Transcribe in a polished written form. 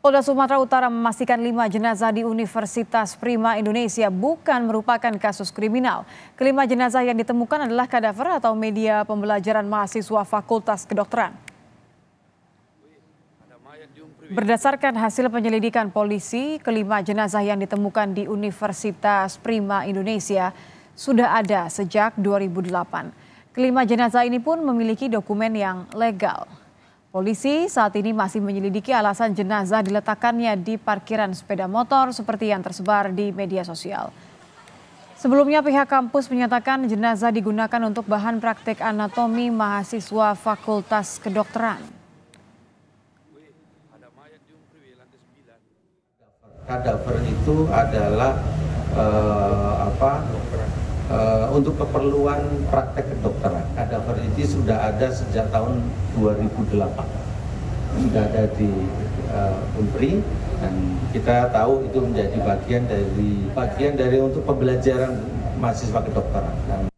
Polda Sumatera Utara memastikan 5 jenazah di Universitas Prima Indonesia bukan merupakan kasus kriminal. Kelima jenazah yang ditemukan adalah kadaver atau media pembelajaran mahasiswa Fakultas Kedokteran. Berdasarkan hasil penyelidikan polisi, kelima jenazah yang ditemukan di Universitas Prima Indonesia sudah ada sejak 2008. Kelima jenazah ini pun memiliki dokumen yang legal. Polisi saat ini masih menyelidiki alasan jenazah diletakkannya di parkiran sepeda motor seperti yang tersebar di media sosial. Sebelumnya pihak kampus menyatakan jenazah digunakan untuk bahan praktek anatomi mahasiswa Fakultas Kedokteran. Kadaver itu adalah untuk keperluan praktek kedokteran. Kadaver itu sudah ada sejak tahun 2008. Sudah ada di Unpri dan kita tahu itu menjadi bagian dari untuk pembelajaran mahasiswa kedokteran.